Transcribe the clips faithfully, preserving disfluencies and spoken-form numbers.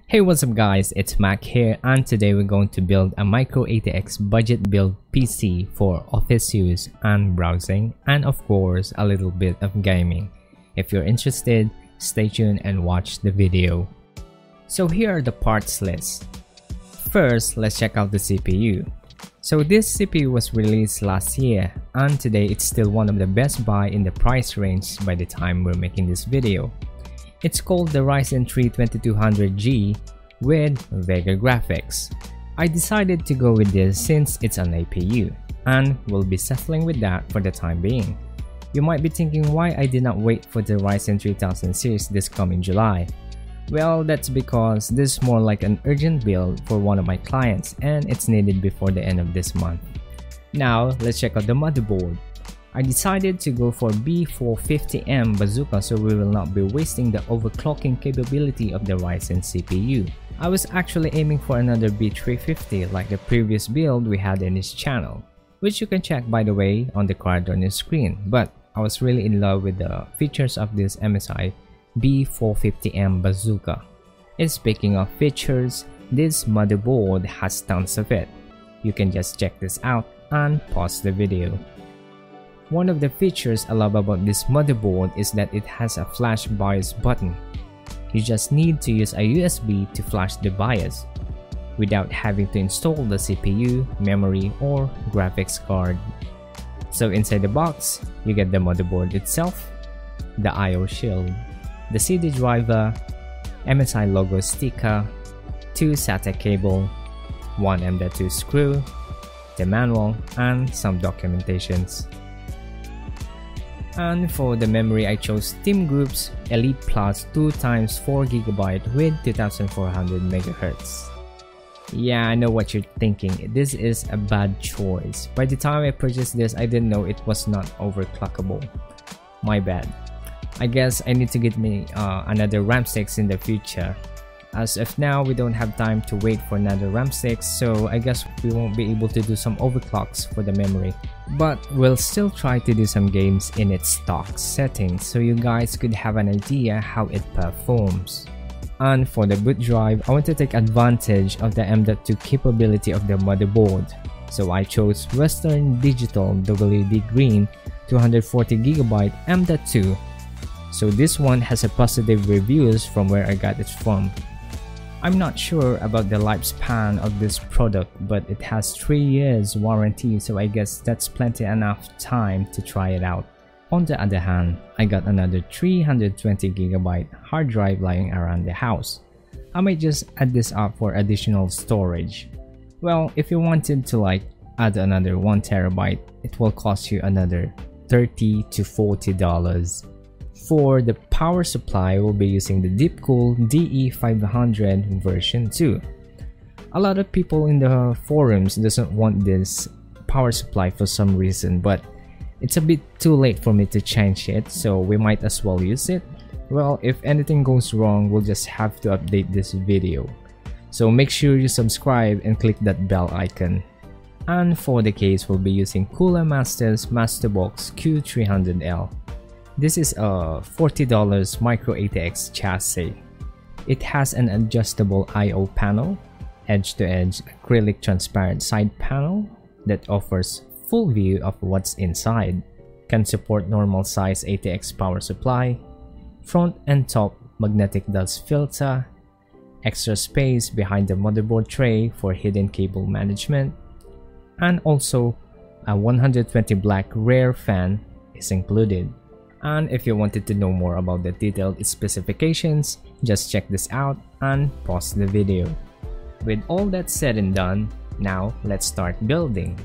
Hey, what's up guys, it's Mac here, and today we're going to build a micro A T X budget build P C for office use and browsing, and of course a little bit of gaming. If you're interested, stay tuned and watch the video. So here are the parts list. First, let's check out the C P U. So this C P U was released last year, and today it's still one of the best buy in the price range by the time we're making this video. It's called the Ryzen three twenty-two hundred G with Vega graphics. I decided to go with this since it's an A P U, and we'll be settling with that for the time being. You might be thinking why I did not wait for the Ryzen three thousand series this coming July. Well, that's because this is more like an urgent build for one of my clients, and it's needed before the end of this month. Now, let's check out the motherboard. I decided to go for B four fifty M Bazooka so we will not be wasting the overclocking capability of the Ryzen C P U. I was actually aiming for another B three fifty like the previous build we had in this channel, which you can check by the way on the card on your screen, but I was really in love with the features of this M S I B four fifty M Bazooka. And speaking of features, this motherboard has tons of it. You can just check this out and pause the video. One of the features I love about this motherboard is that it has a flash BIOS button. You just need to use a U S B to flash the BIOS without having to install the C P U, memory, or graphics card. So inside the box, you get the motherboard itself, the I O shield, the C D driver, M S I logo sticker, two SATA cable, one M dot two screw, the manual, and some documentations. And for the memory, I chose Team Group's Elite Plus two times four gigabyte with two thousand four hundred megahertz. Yeah, I know what you're thinking, this is a bad choice. By the time I purchased this, I didn't know it was not overclockable. My bad. I guess I need to get me uh, another RAM six in the future. As of now, we don't have time to wait for another RAM six, so I guess we won't be able to do some overclocks for the memory. But we'll still try to do some games in its stock settings so you guys could have an idea how it performs. And for the boot drive, I want to take advantage of the M dot two capability of the motherboard. So I chose Western Digital W D Green two hundred forty gigabyte M dot two. So this one has a positive reviews from where I got it from. I'm not sure about the lifespan of this product, but it has three years warranty, so I guess that's plenty enough time to try it out. On the other hand, I got another three hundred twenty gigabyte hard drive lying around the house. I might just add this up for additional storage. Well, if you wanted to like add another one terabyte, it will cost you another thirty to forty dollars. For the power supply, we'll be using the Deepcool D E five hundred version two. A lot of people in the forums doesn't want this power supply for some reason, but it's a bit too late for me to change it, so we might as well use it. Well, if anything goes wrong, we'll just have to update this video. So make sure you subscribe and click that bell icon. And for the case, we'll be using Cooler Masters Masterbox Q three hundred L. This is a forty dollar micro A T X chassis. It has an adjustable I O panel, edge-to-edge acrylic transparent side panel that offers full view of what's inside, can support normal size A T X power supply, front and top magnetic dust filter, extra space behind the motherboard tray for hidden cable management, and also a one hundred twenty black rear fan is included. And if you wanted to know more about the detailed specifications, just check this out and pause the video. With all that said and done, now let's start building.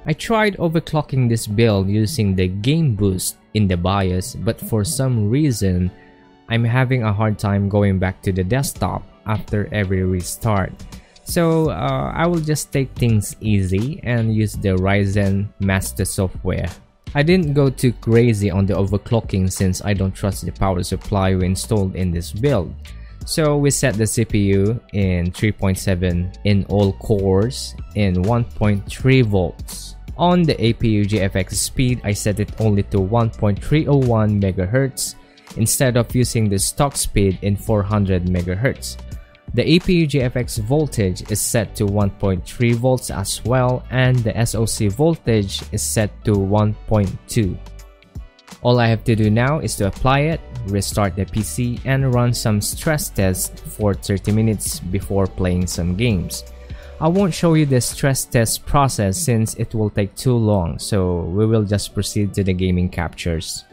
I tried overclocking this build using the game boost in the BIOS, but for some reason, I'm having a hard time going back to the desktop after every restart. So uh, I will just take things easy and use the Ryzen Master software. I didn't go too crazy on the overclocking since I don't trust the power supply we installed in this build. So we set the C P U in three point seven in all cores in one point three volts. On the A P U G F X speed, I set it only to one point three oh one megahertz instead of using the stock speed in four hundred megahertz. The A P U G F X voltage is set to one point three volts as well, and the S O C voltage is set to one point two. All I have to do now is to apply it, restart the P C, and run some stress tests for thirty minutes before playing some games. I won't show you the stress test process since it will take too long, so we will just proceed to the gaming captures.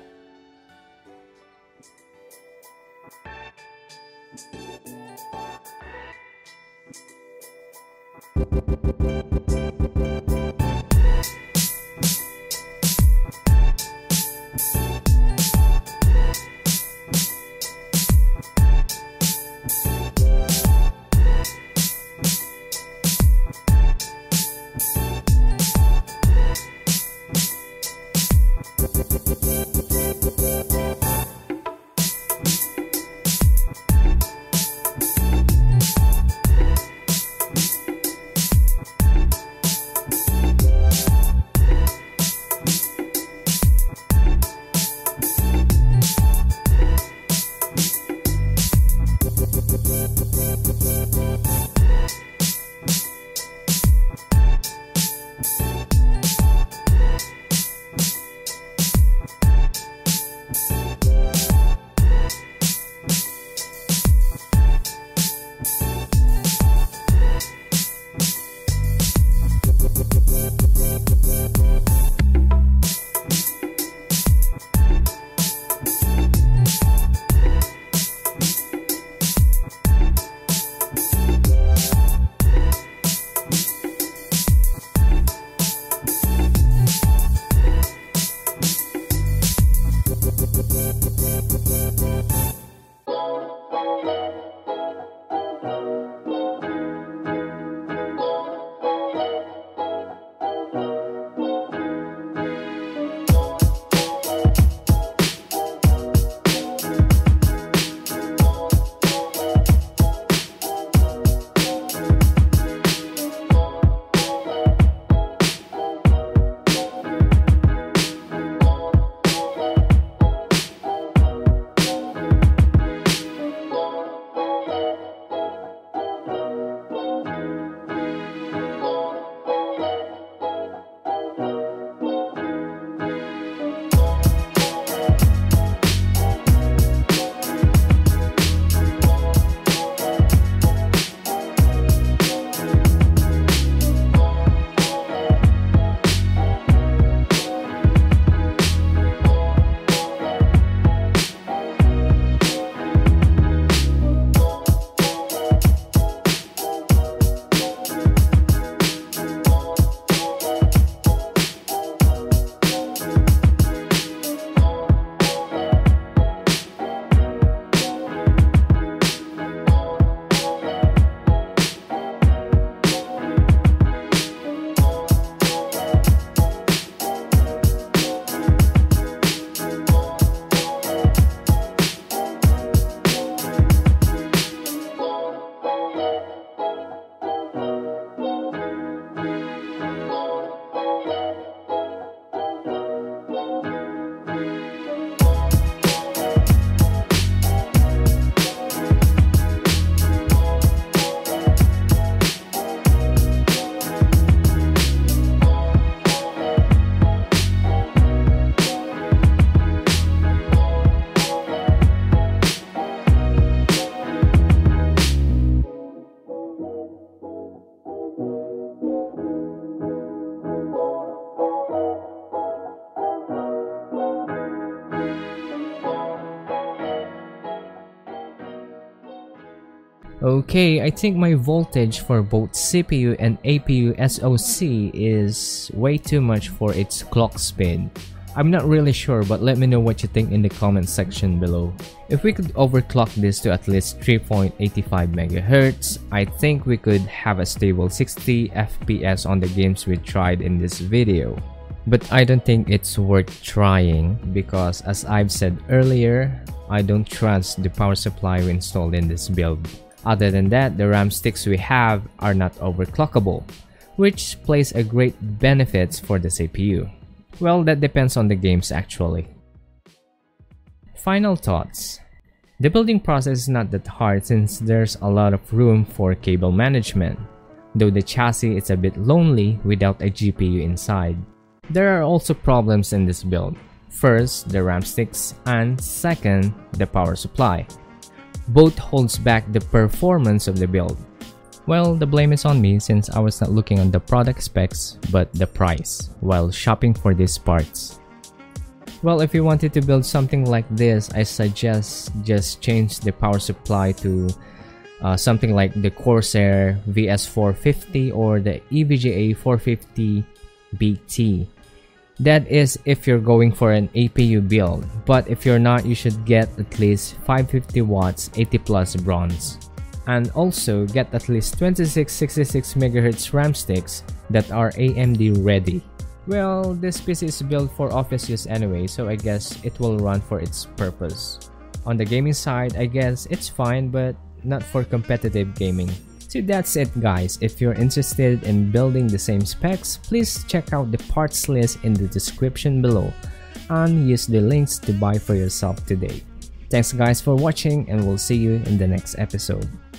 Okay, I think my voltage for both C P U and A P U S O C is way too much for its clock speed. I'm not really sure, but let me know what you think in the comment section below. If we could overclock this to at least three point eight five megahertz, I think we could have a stable sixty F P S on the games we tried in this video. But I don't think it's worth trying because, as I've said earlier, I don't trust the power supply we installed in this build. Other than that, the RAM sticks we have are not overclockable, which plays a great benefits for the C P U. Well, that depends on the games actually. Final thoughts. The building process is not that hard since there's a lot of room for cable management, though the chassis is a bit lonely without a G P U inside. There are also problems in this build. First, the RAM sticks, and second, the power supply. Both holds back the performance of the build. Well, the blame is on me since I was not looking at the product specs but the price while shopping for these parts. Well, if you wanted to build something like this, I suggest just change the power supply to uh, something like the Corsair V S four fifty or the E V G A four fifty B T. That is if you're going for an A P U build, but if you're not, you should get at least five hundred fifty watts eighty plus bronze. And also get at least twenty-six sixty-six megahertz RAM sticks that are A M D ready. Well, this P C is built for office use anyway, so I guess it will run for its purpose. On the gaming side, I guess it's fine, but not for competitive gaming. So that's it guys. If you're interested in building the same specs, please check out the parts list in the description below and use the links to buy for yourself today. Thanks guys for watching, and we'll see you in the next episode.